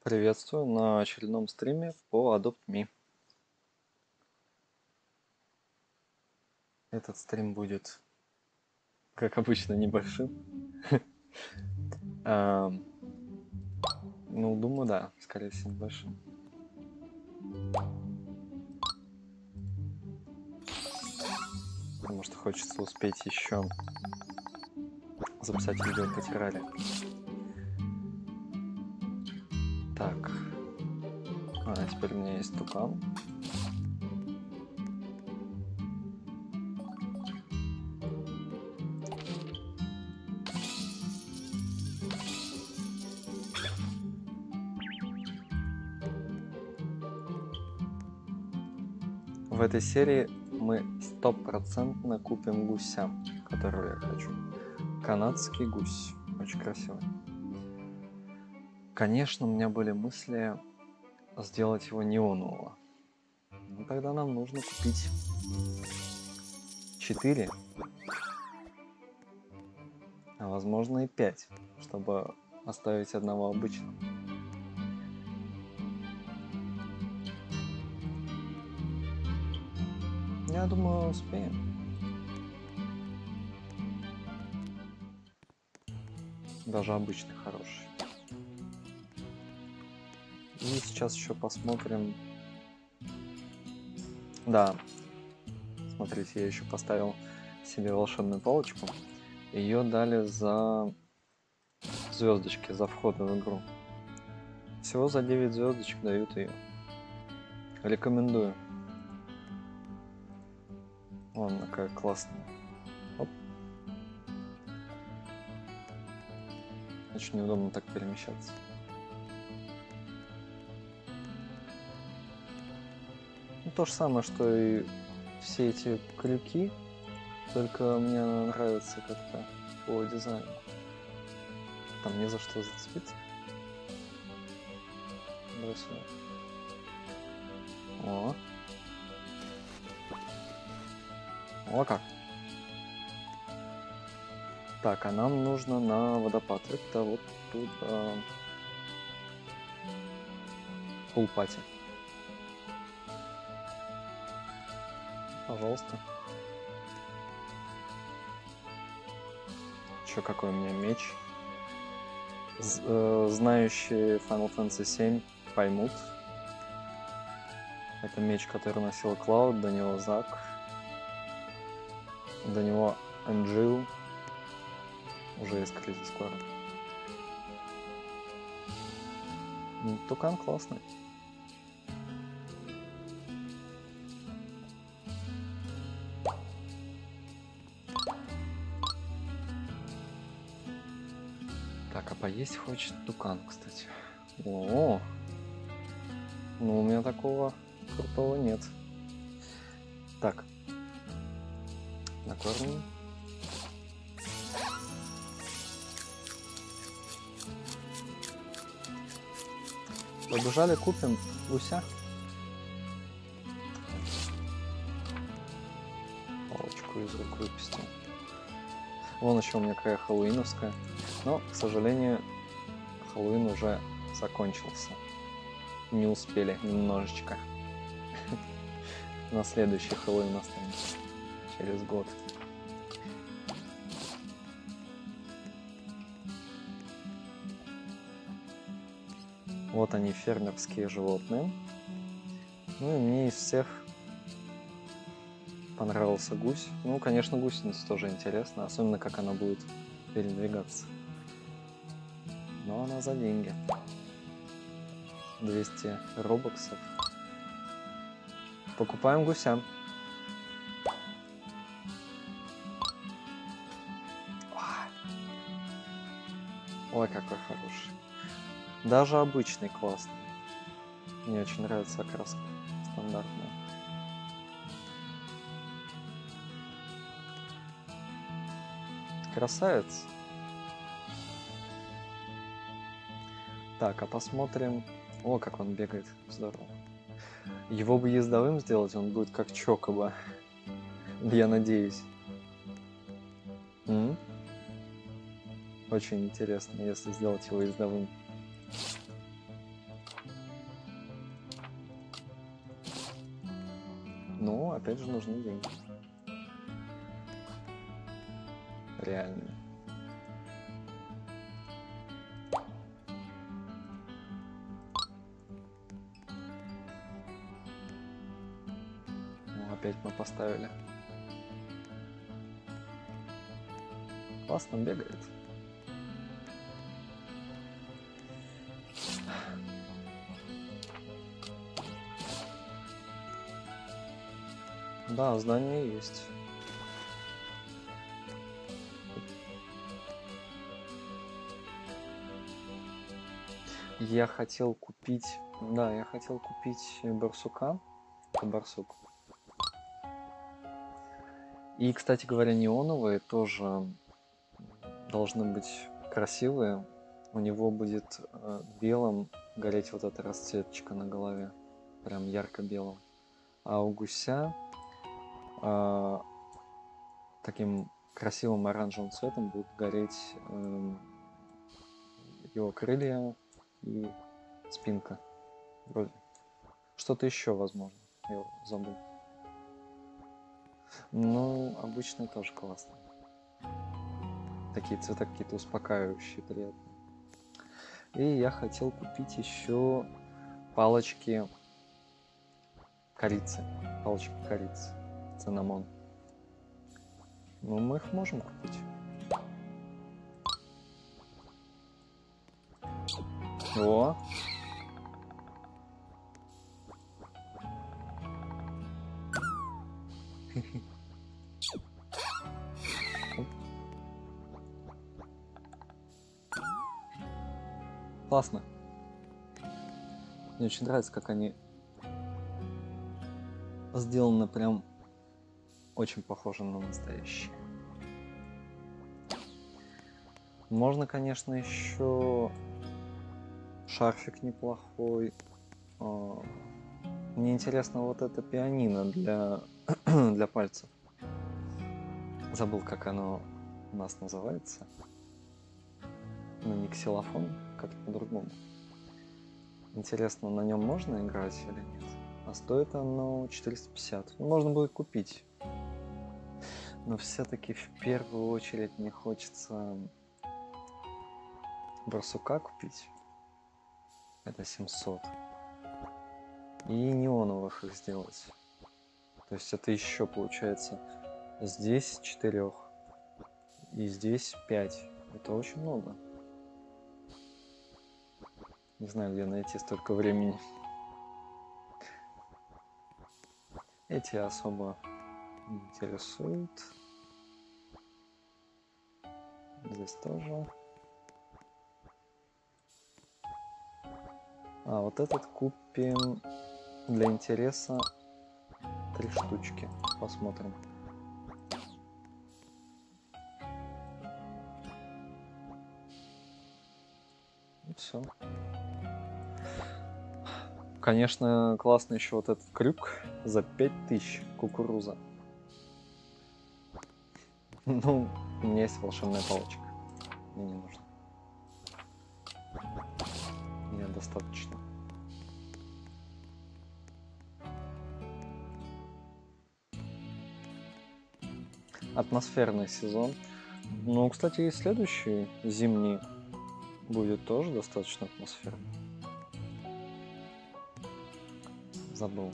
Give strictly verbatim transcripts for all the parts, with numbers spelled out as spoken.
Приветствую на очередном стриме по Adopt Me. Этот стрим будет, как обычно, небольшим. Ну, думаю, да, скорее всего, небольшим. Потому что хочется успеть еще записать видео по терраре. Так. А, теперь у меня есть тукан. В этой серии мы стопроцентно купим гуся, которого я хочу. Канадский гусь. Очень красивый. Конечно, у меня были мысли сделать его неонового. Ну, тогда нам нужно купить четыре, а возможно и пять, чтобы оставить одного обычного. Я думаю, успеем. Даже обычный хороший. И сейчас еще посмотрим. Да, смотрите, я еще поставил себе волшебную палочку. Ее дали за звездочки, за вход в игру. Всего за девять звездочек дают ее. Рекомендую. Вон какая классная. Оп. Очень неудобно так перемещаться. Ну, то же самое, что и все эти крюки, только мне нравится как-то по дизайну. Там не за что зацепиться. Давай сюда. О. О как. Так, а нам нужно на водопад. Это вот туда. Пулпати. Пожалуйста. Еще какой у меня меч. З э, знающие Final Fantasy семь поймут. Это меч, который носил Клауд, до него Зак, до него Энджил. Уже есть кризис скоро. Тукан классный. Так, а поесть хочет тукан, кстати. О, ну у меня такого крутого нет. Так, накормим. Побежали, купим гуся. Палочку из рук выпустим. Вон еще у меня какая хэллоуиновская. Но, к сожалению, Хэллоуин уже закончился. Не успели немножечко. На следующий Хэллоуин останется. Через год. Вот они, фермерские животные. Ну и мне из всех понравился гусь. Ну, конечно, гусеница тоже интересна, особенно как она будет передвигаться. Но она за деньги. двести робоксов. Покупаем гуся. Ой, какой хороший. Даже обычный классный. Мне очень нравится окраска стандартная. Красавец. Так, а посмотрим. О, как он бегает. Здорово. Его бы ездовым сделать, он будет как Чокоба. Я надеюсь. М? Очень интересно, если сделать его ездовым. опять же нужны деньги. Реальные. Ну, опять мы поставили. Классно бегает. Да, здание есть. Я хотел купить... Да, я хотел купить барсука. Это барсук. И, кстати говоря, неоновые тоже должны быть красивые. У него будет э, белым гореть вот эта расцветочка на голове. Прям ярко-белым. А у гуся э, таким красивым оранжевым цветом будут гореть э, его крылья и спинка. Вроде. Что-то еще, возможно. Я забыл. Ну, обычно тоже классно. Такие цвета какие-то успокаивающие, приятные. И я хотел купить еще палочки корицы. Палочки корицы. Цинамон. Ну, мы их можем купить. О! Классно. Мне очень нравится, как они сделаны прям очень похожи на настоящие. Можно, конечно, еще шарфик неплохой. Мне интересно вот это пианино для, для пальцев. Забыл, как оно у нас называется. Ну, не ксилофон, как-то по-другому. Интересно, на нем можно играть или нет? А стоит оно четыреста пятьдесят. Ну, можно будет купить. Но все-таки в первую очередь мне хочется барсука купить. Это семьсот. И неоновых их сделать. То есть это еще получается здесь четырех. И здесь пять. Это очень много. Не знаю, где найти столько времени. Эти особо не интересуют. Здесь тоже. А, вот этот купим для интереса три штучки. Посмотрим. И все. Конечно, классно еще вот этот крюк за пять тысяч кукуруза. Ну, у меня есть волшебная палочка. Мне не нужно. Мне достаточно. Атмосферный сезон. Ну, кстати, и следующий зимний будет тоже достаточно атмосферный. Забыл.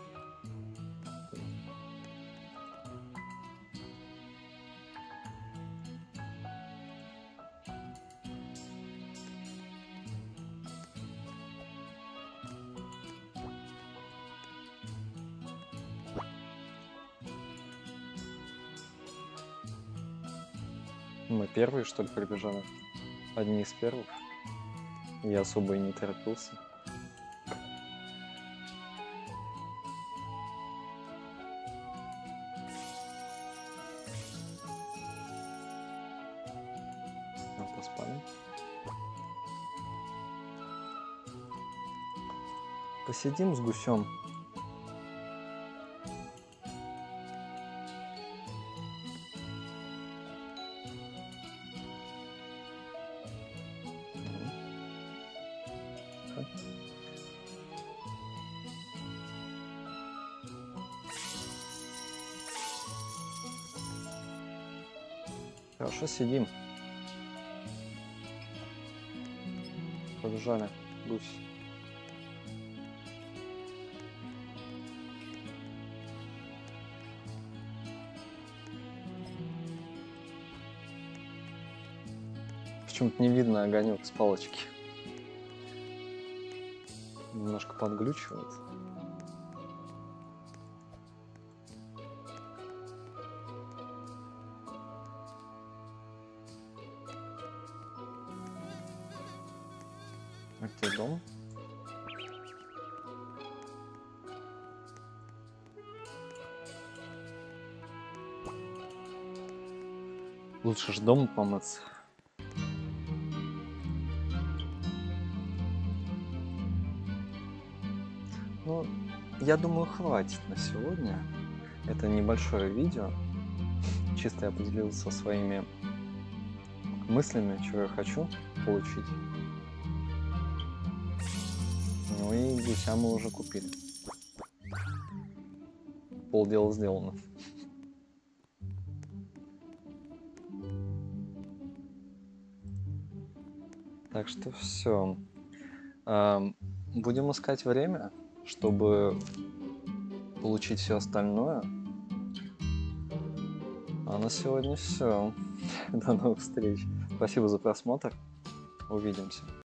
Мы первые, что ли, прибежали? Одни из первых. Я особо и не торопился. Ну, поспали. Посидим с гусем. Хорошо, сидим. Побежали. Гусь. Почему-то не видно огонек с палочки. Немножко подглючивает. Где дом? Лучше ж дома помыться. Ну, я думаю, хватит на сегодня. Это небольшое видео. Чисто я поделился своими мыслями, чего я хочу получить. Ну и гуся мы уже купили. Полдела сделано. Так что все. Будем искать время, чтобы получить все остальное. А на сегодня все. До новых встреч. Спасибо за просмотр. Увидимся.